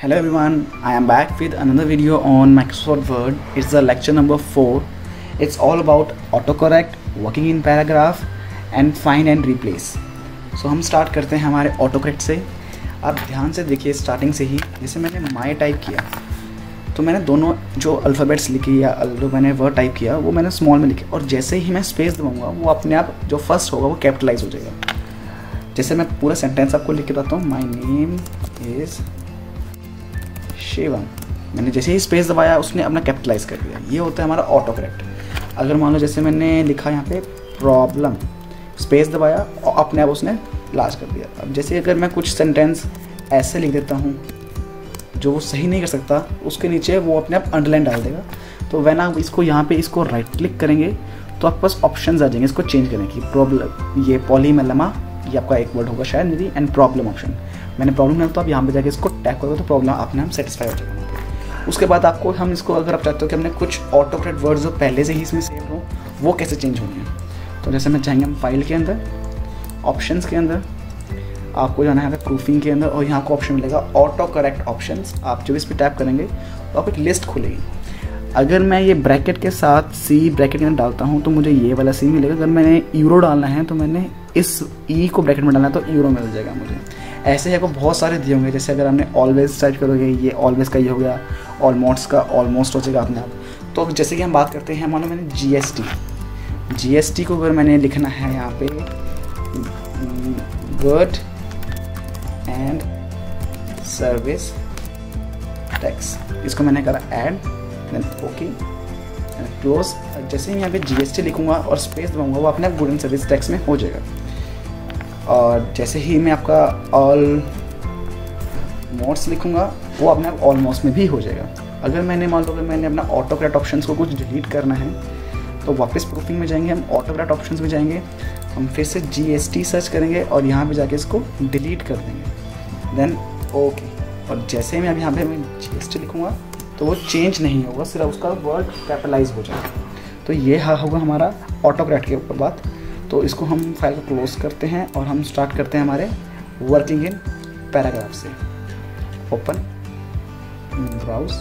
Hello everyone, I am back with another video on Microsoft Word. It's the lecture number 4. It's all about autocorrect, working in paragraph and find and replace. So हम start करते हैं हमारे autocorrect से. आप ध्यान से देखिए starting से ही. जैसे मैंने my टाइप किया तो मैंने दोनों जो अल्फ़ाबेट्स लिखी या जो मैंने वर्ड टाइप किया वो मैंने स्मॉल में लिखे, और जैसे ही मैं स्पेस दबाऊंगा वो अपने आप जो फर्स्ट होगा वो कैपिटलाइज हो जाएगा. जैसे मैं पूरा सेंटेंस आपको लिख के बताता हूँ. My name is Shivam. मैंने जैसे ही स्पेस दबाया उसने अपना कैपिटलाइज कर दिया. ये होता है हमारा ऑटो करेक्ट. अगर मान लो जैसे मैंने लिखा यहाँ पे प्रॉब्लम, स्पेस दबाया और अपने आप उसने लास्ट कर दिया. अब जैसे अगर मैं कुछ सेंटेंस ऐसे लिख देता हूँ जो वो सही नहीं कर सकता, उसके नीचे वो अपने आप अंडरलाइन डाल देगा. तो वैन आप इसको यहाँ पे इसको राइट क्लिक करेंगे तो आपके पास ऑप्शन आ जाएंगे इसको चेंज करने की. प्रॉब्लम, ये पॉलीमेलमा, ये आपका एक वर्ड होगा शायद मेरी, एंड प्रॉब्लम ऑप्शन. मैंने प्रॉब्लम डाला तो आप यहाँ पे जाके इसको टैग करोगे तो प्रॉब्लम अपने हम सेटिस्फाई हो जाएगा. उसके बाद आपको हम इसको, अगर आप चाहते हो कि हमने कुछ ऑटोकरेक्ट वर्ड्स जो पहले से ही इसमें सेव हो वो कैसे चेंज होंगे, तो जैसे मैं चाहेंगे हम फाइल के अंदर, ऑप्शंस के अंदर, आपको जाना है प्रूफिंग के अंदर, और यहाँ को ऑप्शन मिलेगा ऑटो करेक्ट ऑप्शंस. आप जब इस पर टैप करेंगे तो आप एक लिस्ट खुलेगी. अगर मैं ये ब्रैकेट के साथ सी ब्रैकेट के अंदर डालता हूँ तो मुझे ये वाला सी मिलेगा. अगर मैंने यूरो डालना है तो मैंने इस ई को ब्रैकेट में डालना है तो यूरो मिल जाएगा मुझे. ऐसे आपको बहुत सारे दिए होंगे. जैसे अगर हमने ऑलवेज टाइप करोगे, ये ऑलवेज का ये हो गया, ऑलमोस्ट का ऑलमोस्ट हो जाएगा अपने आप. तो जैसे कि हम बात करते हैं, मानो मैंने जीएसटी को अगर मैंने लिखना है यहाँ पे गुड एंड सर्विस टैक्स, इसको मैंने करा add, then okay and close. जैसे ही यहाँ पे जीएसटी लिखूंगा और स्पेस दूंगा वो अपने आप गुड एंड सर्विस टैक्स में हो जाएगा. और जैसे ही मैं आपका ऑल मोड्स लिखूंगा वो अपने आप ऑलमोस्ट में भी हो जाएगा. अगर मैंने मान लो कि मैंने अपना ऑटोकरेक्ट ऑप्शंस को कुछ डिलीट करना है तो वापस प्रूफिंग में जाएंगे, हम ऑटोकरेक्ट ऑप्शंस में जाएंगे, हम फिर से जीएसटी सर्च करेंगे और यहाँ पे जाके इसको डिलीट कर देंगे, देन ओके. और जैसे ही मैं अब यहाँ पे मैं जीएसटी लिखूँगा तो वो चेंज नहीं होगा, सिर्फ उसका वर्ड कैपिटलाइज हो जाएगा. तो ये होगा हमारा ऑटोकरेक्ट के ऊपर बात. तो इसको हम फाइल को क्लोज करते हैं और हम स्टार्ट करते हैं हमारे वर्किंग इन पैराग्राफ से. ओपन ब्राउज,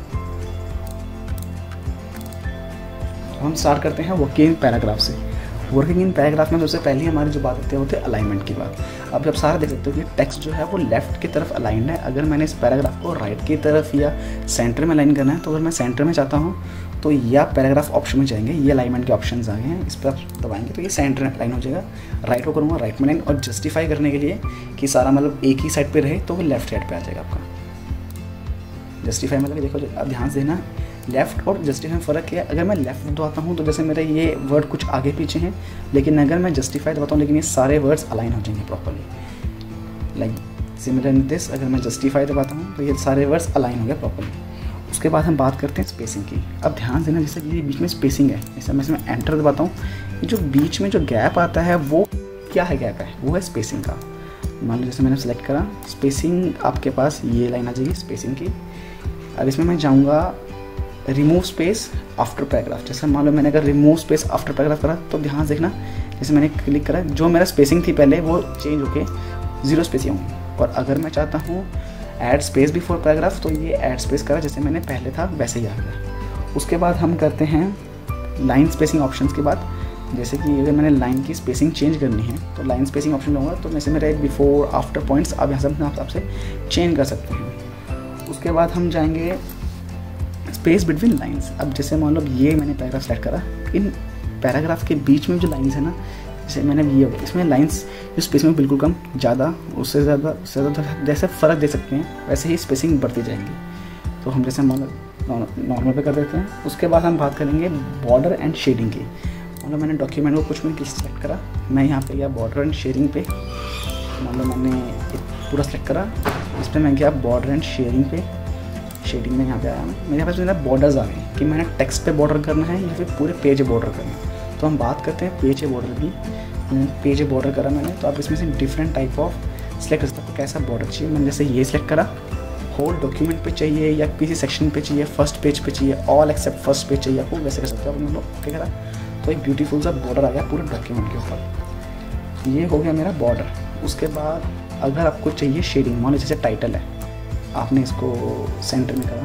हम स्टार्ट करते हैं वर्किंग इन पैराग्राफ से. वर्किंग इन पैराग्राफ में सबसे पहले हमारी जो बात होती है वो होती है अलाइनमेंट की बात. अब जब सारा देख सकते हो कि टेक्स्ट जो है वो लेफ्ट की तरफ अलाइंड है. अगर मैंने इस पैराग्राफ को राइट की तरफ या सेंटर में अलाइन करना है तो अगर मैं सेंटर में चाहता हूँ तो या पैराग्राफ ऑप्शन में जाएंगे, ये अलाइनमेंट के ऑप्शंस आ गए हैं, इस पर आप दबाएंगे तो ये सेंटर में अलाइन हो जाएगा. राइट को करूँगा राइट में लाइन, और जस्टिफाई करने के लिए कि सारा मतलब एक ही साइड पे रहे तो वो लेफ्ट साइड पे आ जाएगा आपका. जस्टिफाई मतलब देखो, अब ध्यान से देना लेफ्ट और जस्टिफाई में फ़र्क क्या है. अगर मैं लेफ्ट दबाता हूँ तो जैसे मेरा ये वर्ड कुछ आगे पीछे हैं, लेकिन अगर मैं जस्टिफाई दबाता हूँ लेकिन ये सारे वर्ड्स अलाइन हो जाएंगे properly. Like similar in this, अगर मैं जस्टिफाई दबाता हूँ तो ये सारे वर्ड्स अलाइन हो गए प्रॉपर्ली. उसके बाद हम बात करते हैं स्पेसिंग की. अब ध्यान देना, जैसे कि ये बीच में स्पेसिंग है, जैसे मैं इसमें एंटर दबाता हूँ, ये जो बीच में जो गैप आता है वो क्या है, गैप है वो है स्पेसिंग का. मान लो जैसे मैंने सेलेक्ट करा स्पेसिंग, आपके पास ये लाइन आ जाएगी स्पेसिंग की. अब इसमें मैं जाऊँगा रिमूव स्पेस आफ्टर पैराग्राफ. जैसे मान लो मैंने अगर रिमूव स्पेस आफ्टर पैराग्राफ करा तो ध्यान से देखना, जैसे मैंने क्लिक करा जो मेरा स्पेसिंग थी पहले वो चेंज होके 0 स्पेस ही होंगी. और अगर मैं चाहता हूँ ऐड स्पेस बिफोर पैराग्राफ तो ये ऐड स्पेस करा जैसे मैंने पहले था वैसे ही आ गया. उसके बाद हम करते हैं लाइन स्पेसिंग ऑप्शंस के बाद. जैसे कि अगर मैंने लाइन की स्पेसिंग चेंज करनी है तो लाइन स्पेसिंग ऑप्शन लूँगा तो जैसे मेरा एक बिफोर आफ्टर पॉइंट्स आप यहाँ से अपने हिसाब से चेंज कर सकते हैं. उसके बाद हम जाएंगे स्पेस बिटवीन लाइन्स. अब जैसे मान लो ये मैंने पैराग्राफ सेलेक्ट करा, इन पैराग्राफ के बीच में जो लाइन्स है ना, जैसे मैंने ये इसमें लाइन्स जो स्पेस में बिल्कुल कम, ज़्यादा, उससे ज़्यादा जैसे फ़र्क दे सकते हैं वैसे ही स्पेसिंग बढ़ती जाएंगी. तो हम जैसे मान लो नॉर्मल पे कर देते हैं. उसके बाद हम बात करेंगे बॉर्डर एंड शेडिंग की. मान लो मैंने डॉक्यूमेंट को कुछ मिनट सेलेक्ट करा, मैं यहाँ पे गया बॉर्डर एंड शेडिंग पे. मान लो मैंने पूरा सेलेक्ट करा, इस पर मैं गया बॉर्डर एंड शेडिंग पे. शेडिंग में यहाँ पे आया, मेरे पास मेरा बॉर्डर्स आ गए कि मैंने टेक्स्ट पे बॉर्डर करना है या फिर पूरे पेज बॉर्डर करना है. तो हम बात करते हैं पेज बॉर्डर की. पेज बॉर्डर करा मैंने, तो आप इसमें से डिफरेंट टाइप ऑफ सेलेक्ट कर सकते हो कैसा बॉर्डर चाहिए. मैंने जैसे ये सेलेक्ट करा, होल डॉक्यूमेंट पे चाहिए या किसी सेक्शन पे चाहिए, फर्स्ट पेज पे चाहिए, ऑल एक्सेप्ट फर्स्ट पेज चाहिए, आपको वैसे कर सकते हो. आपने ओके करा तो एक ब्यूटीफुल सा बॉर्डर आ गया पूरे डॉक्यूमेंट के ऊपर. ये हो गया मेरा बॉर्डर. उसके बाद अगर आपको चाहिए शेडिंग, मान लो जैसे टाइटल है, आपने इसको सेंटर में करा,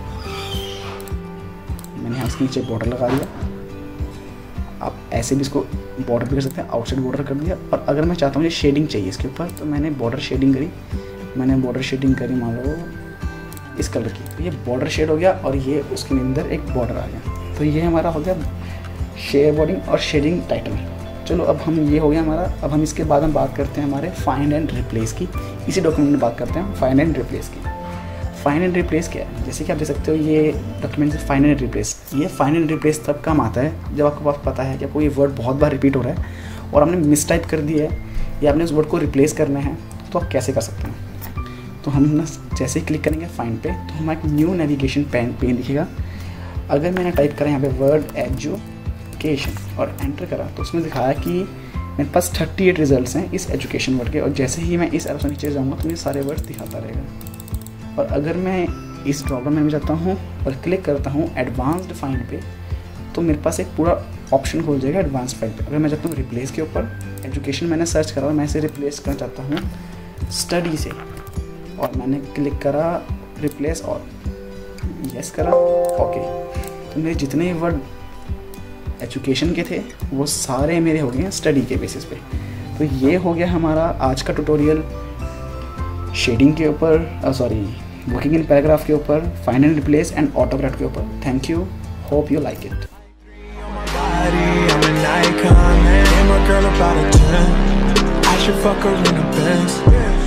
मैंने यहाँ इसके नीचे बॉर्डर लगा दिया। आप ऐसे भी इसको बॉर्डर भी कर सकते हैं, आउटसाइड बॉर्डर कर दिया। और अगर मैं चाहता हूँ मुझे शेडिंग चाहिए इसके ऊपर, तो मैंने बॉर्डर शेडिंग करी, मान लो इस कलर की, तो ये बॉर्डर शेड हो गया और ये उसके अंदर एक बॉर्डर आ गया। तो ये हमारा हो गया शेयर बॉर्डिंग और शेडिंग टाइटल। चलो अब हम ये हो गया हमारा। अब हम इसके बाद हम बात करते हैं हमारे फाइंड एंड रिप्लेस की। इसी डॉक्यूमेंट में बात करते हैं फाइंड एंड रिप्लेस की। फाइंड एंड रिप्लेस क्या है? जैसे कि आप देख सकते हो ये डॉक्यूमेंट से फाइंड एंड रिप्लेस। ये फाइंड एंड रिप्लेस तब काम आता है जब आपको पास पता है कि आपको ये वर्ड बहुत बार रिपीट हो रहा है और आपने मिसटाइप कर दिया है या आपने उस वर्ड को रिप्लेस करना है, तो आप कैसे कर सकते हैं? तो हम ना जैसे ही क्लिक करेंगे फाइंड पे, तो हमारा एक न्यू नेविगेशन पेन दिखेगा। अगर मैंने टाइप करा यहाँ पे वर्ड एजुकेशन और एंटर करा, तो उसमें दिखाया कि मेरे पास 38 रिजल्ट्स हैं इस एजुकेशन वर्ड के। और जैसे ही मैं इस एरो से नीचे जाऊँगा तो मुझे सारे वर्ड दिखाता रहेगा। और अगर मैं इस ड्रॉप डाउन में जाता हूँ और क्लिक करता हूँ एडवांस्ड फाइंड पे, तो मेरे पास एक पूरा ऑप्शन खोल जाएगा एडवांस्ड फाइंड पे। अगर मैं जाता हूँ रिप्लेस के ऊपर, एजुकेशन मैंने सर्च करा और मैं इसे रिप्लेस करना चाहता हूँ स्टडी से, और मैंने क्लिक करा रिप्लेस और यस करा, ओके। तो मेरे जितने वर्ड एजुकेशन के थे वो सारे मेरे हो गए हैं स्टडी के बेसिस पे। तो ये हो गया हमारा आज का ट्यूटोरियल शेडिंग के ऊपर, वर्किंग इन पैराग्राफ के ऊपर, find and replace and autocorrect के ऊपर। Thank you, hope you like it. I'm an icon, man. I'm a girl about a 10. I should fuck her in a Benz.